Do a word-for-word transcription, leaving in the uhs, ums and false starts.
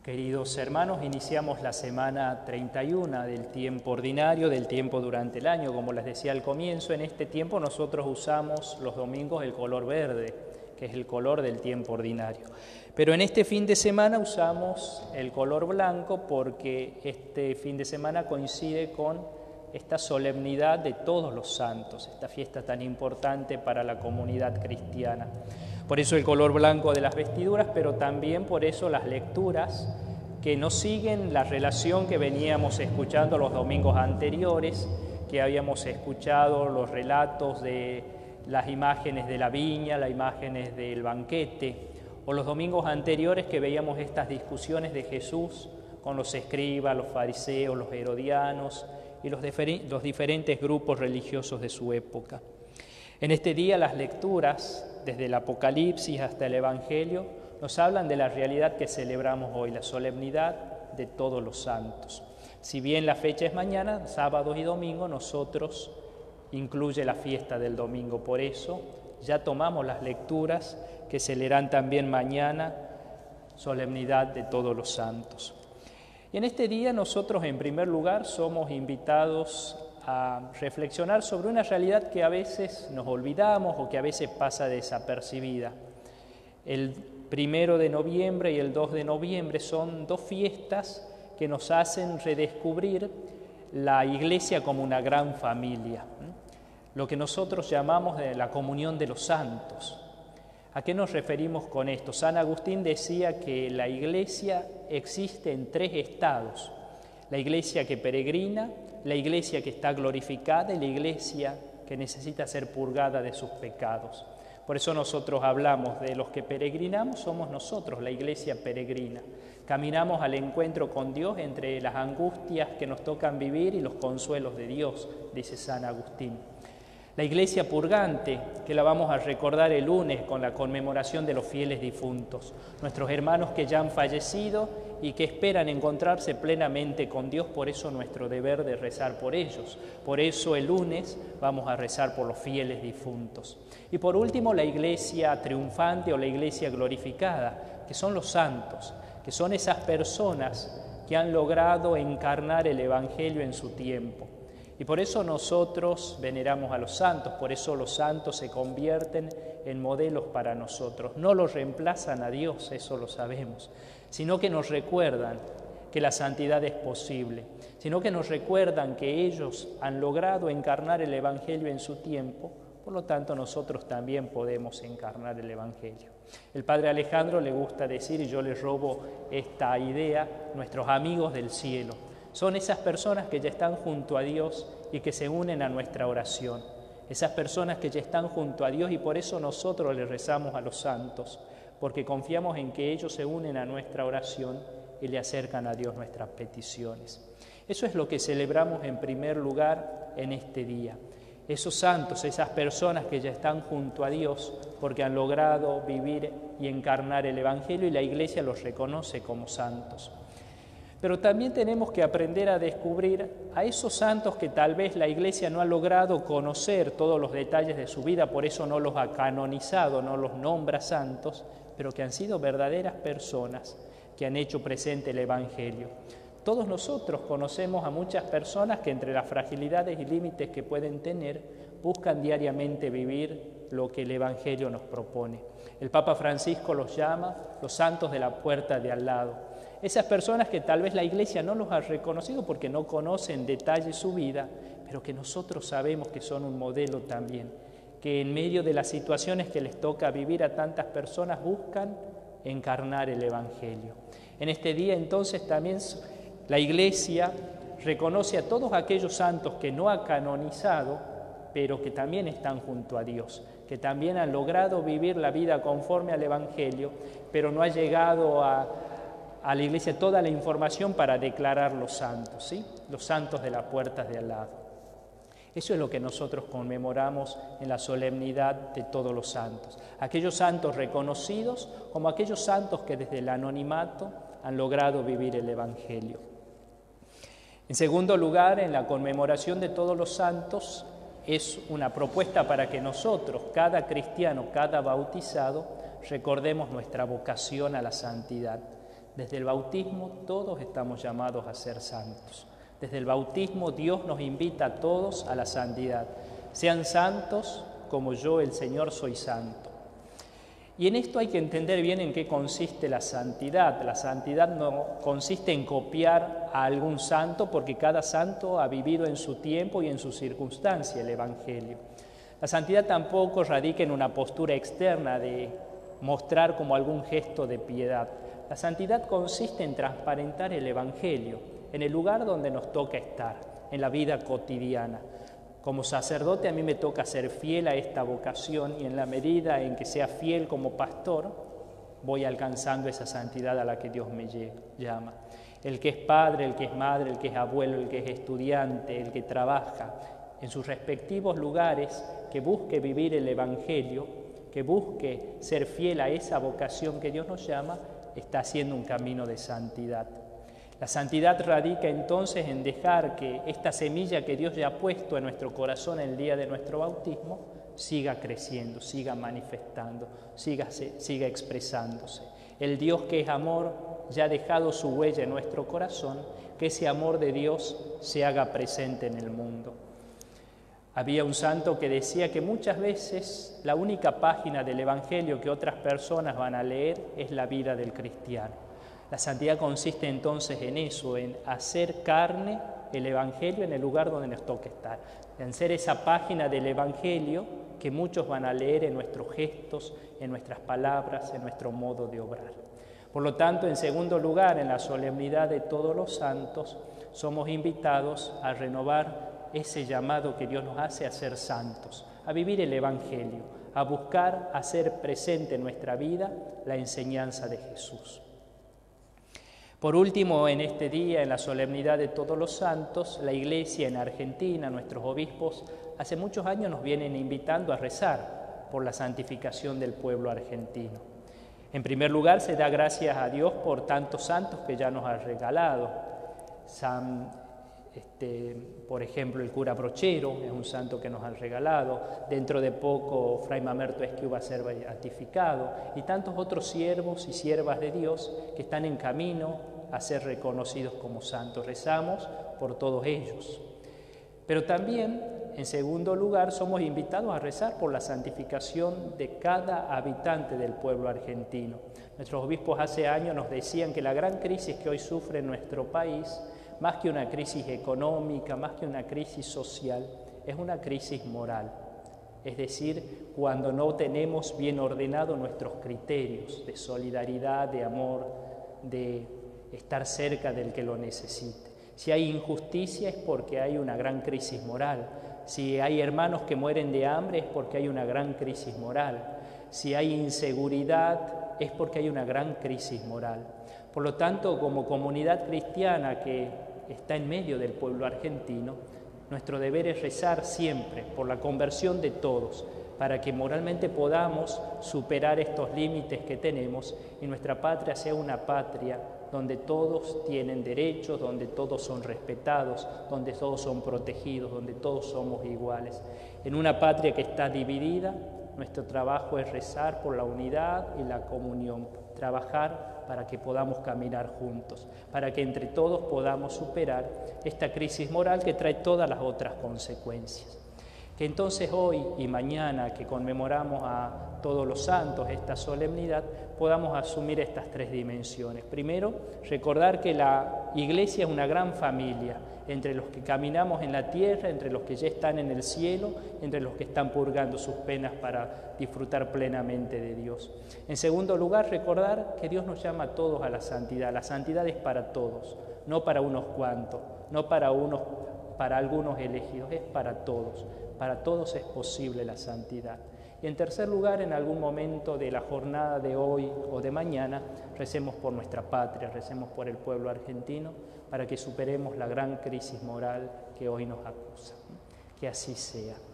Queridos hermanos, iniciamos la semana treinta y uno del tiempo ordinario, del tiempo durante el año. Como les decía al comienzo, en este tiempo nosotros usamos los domingos el color verde, que es el color del tiempo ordinario. Pero en este fin de semana usamos el color blanco porque este fin de semana coincide con esta solemnidad de todos los santos, esta fiesta tan importante para la comunidad cristiana. Por eso el color blanco de las vestiduras, pero también por eso las lecturas que no siguen la relación que veníamos escuchando los domingos anteriores, que habíamos escuchado los relatos de las imágenes de la viña, las imágenes del banquete, o los domingos anteriores que veíamos estas discusiones de Jesús con los escribas, los fariseos, los herodianos y los, los diferentes grupos religiosos de su época. En este día las lecturas, desde el Apocalipsis hasta el Evangelio, nos hablan de la realidad que celebramos hoy, la solemnidad de todos los santos. Si bien la fecha es mañana, sábado y domingo, nosotros incluye la fiesta del domingo. Por eso ya tomamos las lecturas que se leerán también mañana, solemnidad de todos los santos. Y en este día nosotros en primer lugar somos invitados a reflexionar sobre una realidad que a veces nos olvidamos o que a veces pasa desapercibida. El primero de noviembre y el dos de noviembre son dos fiestas que nos hacen redescubrir la Iglesia como una gran familia, lo que nosotros llamamos de la comunión de los santos. ¿A qué nos referimos con esto? San Agustín decía que la Iglesia existe en tres estados: la Iglesia que peregrina, la Iglesia que está glorificada y la Iglesia que necesita ser purgada de sus pecados. Por eso nosotros hablamos de los que peregrinamos, somos nosotros, la Iglesia peregrina. Caminamos al encuentro con Dios entre las angustias que nos tocan vivir y los consuelos de Dios, dice San Agustín. La Iglesia purgante, que la vamos a recordar el lunes con la conmemoración de los fieles difuntos, nuestros hermanos que ya han fallecido y que esperan encontrarse plenamente con Dios, por eso nuestro deber de rezar por ellos. Por eso el lunes vamos a rezar por los fieles difuntos. Y por último, la Iglesia triunfante o la Iglesia glorificada, que son los santos, que son esas personas que han logrado encarnar el Evangelio en su tiempo. Y por eso nosotros veneramos a los santos, por eso los santos se convierten en modelos para nosotros. No los reemplazan a Dios, eso lo sabemos, sino que nos recuerdan que la santidad es posible, sino que nos recuerdan que ellos han logrado encarnar el Evangelio en su tiempo, por lo tanto nosotros también podemos encarnar el Evangelio. El padre Alejandro le gusta decir, y yo le robo esta idea, nuestros amigos del cielo. Son esas personas que ya están junto a Dios y que se unen a nuestra oración. Esas personas que ya están junto a Dios y por eso nosotros le rezamos a los santos, porque confiamos en que ellos se unen a nuestra oración y le acercan a Dios nuestras peticiones. Eso es lo que celebramos en primer lugar en este día. Esos santos, esas personas que ya están junto a Dios porque han logrado vivir y encarnar el Evangelio y la Iglesia los reconoce como santos. Pero también tenemos que aprender a descubrir a esos santos que tal vez la Iglesia no ha logrado conocer todos los detalles de su vida, por eso no los ha canonizado, no los nombra santos, pero que han sido verdaderas personas que han hecho presente el Evangelio. Todos nosotros conocemos a muchas personas que entre las fragilidades y límites que pueden tener, buscan diariamente vivir lo que el Evangelio nos propone. El Papa Francisco los llama los santos de la puerta de al lado. Esas personas que tal vez la Iglesia no los ha reconocido porque no conocen en detalle su vida, pero que nosotros sabemos que son un modelo también, que en medio de las situaciones que les toca vivir a tantas personas buscan encarnar el Evangelio. En este día entonces también la Iglesia reconoce a todos aquellos santos que no ha canonizado, pero que también están junto a Dios, que también han logrado vivir la vida conforme al Evangelio, pero no ha llegado a a la Iglesia toda la información para declarar los santos, ¿sí? Los santos de las puertas de al lado. Eso es lo que nosotros conmemoramos en la solemnidad de todos los santos. Aquellos santos reconocidos como aquellos santos que desde el anonimato han logrado vivir el Evangelio. En segundo lugar, en la conmemoración de todos los santos es una propuesta para que nosotros, cada cristiano, cada bautizado, recordemos nuestra vocación a la santidad. Desde el bautismo todos estamos llamados a ser santos. Desde el bautismo Dios nos invita a todos a la santidad. Sean santos como yo, el Señor, soy santo. Y en esto hay que entender bien en qué consiste la santidad. La santidad no consiste en copiar a algún santo, porque cada santo ha vivido en su tiempo y en su circunstancia el Evangelio. La santidad tampoco radica en una postura externa de mostrar como algún gesto de piedad. La santidad consiste en transparentar el Evangelio en el lugar donde nos toca estar, en la vida cotidiana. Como sacerdote a mí me toca ser fiel a esta vocación y en la medida en que sea fiel como pastor, voy alcanzando esa santidad a la que Dios me llama. El que es padre, el que es madre, el que es abuelo, el que es estudiante, el que trabaja en sus respectivos lugares, que busque vivir el Evangelio, que busque ser fiel a esa vocación que Dios nos llama, está haciendo un camino de santidad. La santidad radica entonces en dejar que esta semilla que Dios ya ha puesto en nuestro corazón el día de nuestro bautismo siga creciendo, siga manifestando, siga, siga expresándose. El Dios que es amor ya ha dejado su huella en nuestro corazón, que ese amor de Dios se haga presente en el mundo. Había un santo que decía que muchas veces la única página del Evangelio que otras personas van a leer es la vida del cristiano. La santidad consiste entonces en eso, en hacer carne el Evangelio en el lugar donde nos toca estar, en ser esa página del Evangelio que muchos van a leer en nuestros gestos, en nuestras palabras, en nuestro modo de obrar. Por lo tanto, en segundo lugar, en la solemnidad de todos los santos, somos invitados a renovar ese llamado que Dios nos hace a ser santos, a vivir el Evangelio, a buscar hacer presente en nuestra vida la enseñanza de Jesús. Por último, en este día, en la solemnidad de todos los santos, la Iglesia en Argentina, nuestros obispos, hace muchos años nos vienen invitando a rezar por la santificación del pueblo argentino. En primer lugar, se da gracias a Dios por tantos santos que ya nos ha regalado. San, este, por ejemplo, el cura Brochero es un santo que nos han regalado. Dentro de poco, Fray Mamerto Esquiu va a ser beatificado. Y tantos otros siervos y siervas de Dios que están en camino a ser reconocidos como santos. Rezamos por todos ellos. Pero también, en segundo lugar, somos invitados a rezar por la santificación de cada habitante del pueblo argentino. Nuestros obispos hace años nos decían que la gran crisis que hoy sufre nuestro país, más que una crisis económica, más que una crisis social, es una crisis moral. Es decir, cuando no tenemos bien ordenados nuestros criterios de solidaridad, de amor, de estar cerca del que lo necesite. Si hay injusticia es porque hay una gran crisis moral. Si hay hermanos que mueren de hambre es porque hay una gran crisis moral. Si hay inseguridad es porque hay una gran crisis moral. Por lo tanto, como comunidad cristiana que está en medio del pueblo argentino, nuestro deber es rezar siempre por la conversión de todos, para que moralmente podamos superar estos límites que tenemos y nuestra patria sea una patria donde todos tienen derechos, donde todos son respetados, donde todos son protegidos, donde todos somos iguales. En una patria que está dividida, nuestro trabajo es rezar por la unidad y la comunión, trabajar para que podamos caminar juntos, para que entre todos podamos superar esta crisis moral que trae todas las otras consecuencias. Que entonces hoy y mañana que conmemoramos a todos los santos esta solemnidad, podamos asumir estas tres dimensiones. Primero, recordar que la Iglesia es una gran familia, entre los que caminamos en la tierra, entre los que ya están en el cielo, entre los que están purgando sus penas para disfrutar plenamente de Dios. En segundo lugar, recordar que Dios nos llama a todos a la santidad. La santidad es para todos, no para unos cuantos, no para unos, para algunos elegidos, es para todos. Para todos es posible la santidad. Y en tercer lugar, en algún momento de la jornada de hoy o de mañana, recemos por nuestra patria, recemos por el pueblo argentino, para que superemos la gran crisis moral que hoy nos acusa. Que así sea.